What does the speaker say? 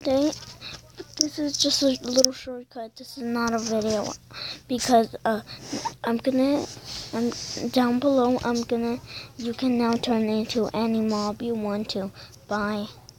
They This is just a little shortcut. This is not a video because I'm gonna down below. You can now turn into any mob you want to. Bye.